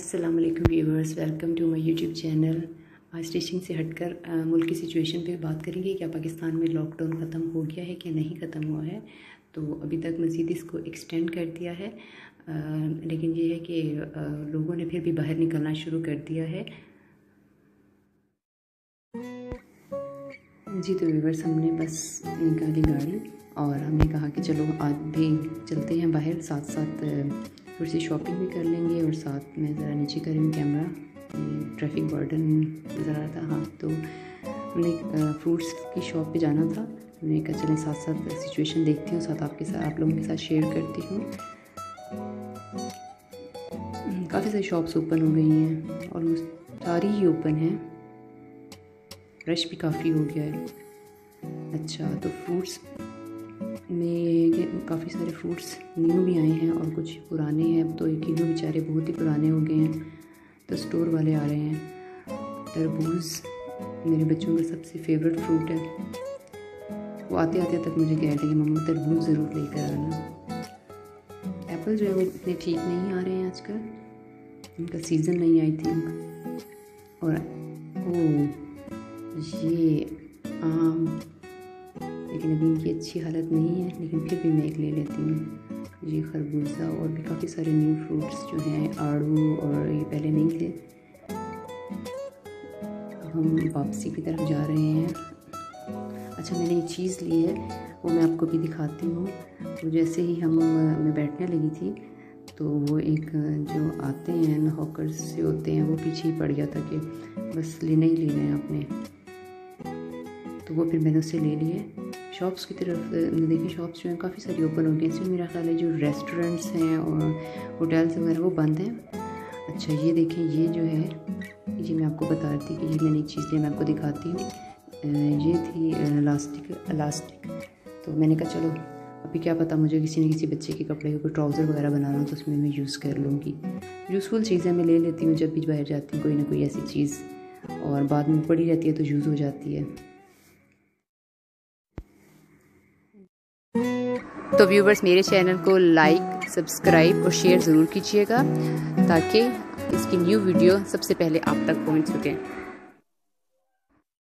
अस्सलाम वालेकुम viewers, welcome to my YouTube channel. आज स्टिचिंग से हटकर मुल्क की सिचुएशन पे बात करेंगे। क्या पाकिस्तान में लॉकडाउन ख़त्म हो गया है कि नहीं ख़त्म हुआ है। तो अभी तक मज़ीद इसको एक्सटेंड कर दिया है, लेकिन ये है कि लोगों ने फिर भी बाहर निकलना शुरू कर दिया है। जी तो व्यूअर्स, हमने बस निकाली गाड़ी और हमने कहा कि चलो आज भी चलते हैं बाहर, साथ साथ थोड़ी सी शॉपिंग भी कर लेंगे और साथ में ज़रा नीचे करेंगे कैमरा, ट्रैफिक वार्डन नज़र आ रहा था। हाँ, तो हमने फ्रूट्स की शॉप पे जाना था। हमने कहा चलें साथ साथ सिचुएशन देखती हूँ, साथ आप लोगों के साथ शेयर करती हूँ। काफ़ी सारी शॉप्स ओपन हो गई हैं, ऑलमोस्ट सारी ही ओपन हैं। रश भी काफ़ी हो गया है। अच्छा, तो फ्रूट्स में काफ़ी सारे फ्रूट्स न्यू भी आए हैं और कुछ पुराने हैं। अब तो किलो बेचारे बहुत ही पुराने हो गए हैं, तो स्टोर वाले आ रहे हैं। तरबूज मेरे बच्चों का सबसे फेवरेट फ्रूट है। वो आते आते तक मुझे कह रहे थे कि मम्मा तरबूज ज़रूर लेकर आना। एप्पल जो है वो इतने ठीक नहीं आ रहे हैं आजकल, इनका सीज़न नहीं, आई थिंक। और ये आम, लेकिन अभी इनकी अच्छी हालत नहीं है, लेकिन फिर भी मैं एक ले लेती हूँ। ये खरबूजा और भी काफ़ी सारे न्यू फ्रूट्स जो हैं, आड़ू, और ये पहले नहीं थे। अब हम वापसी की तरफ जा रहे हैं। अच्छा, मैंने ये चीज़ ली है, वो मैं आपको भी दिखाती हूँ। तो जैसे ही मैं बैठने लगी थी, तो वो एक जो आते हैं ना, हॉकर्स से होते हैं, वो पीछे ही पड़ गया था कि बस लेना ही लेना है आपने। तो वो फिर मैंने उससे ले लिए। शॉप्स की तरफ देखिए, शॉप्स जो हैं काफ़ी सारी ओपन हो गई। इसमें मेरा ख्याल है जो रेस्टोरेंट्स हैं और होटल्स वगैरह वो बंद हैं। अच्छा, ये देखें, ये जो है, ये मैं आपको बता रही थी कि ये मैंने एक चीज़ ली, मैं आपको दिखाती हूँ। ये थी इलास्टिक। तो मैंने कहा चलो अभी क्या पता मुझे किसी न किसी बच्चे के कपड़े के कोई ट्राउज़र वगैरह बनाना हो तो उसमें मैं यूज़ कर लूँगी। यूज़फुल चीज़ें मैं ले लेती हूँ जब भी बाहर जाती हूँ, कोई ना कोई ऐसी चीज़, और बाद में पड़ी रहती है तो यूज़ हो जाती है। तो व्यूवर्स, मेरे चैनल को लाइक, सब्सक्राइब और शेयर ज़रूर कीजिएगा ताकि इसकी न्यू वीडियो सबसे पहले आप तक पहुंच सके।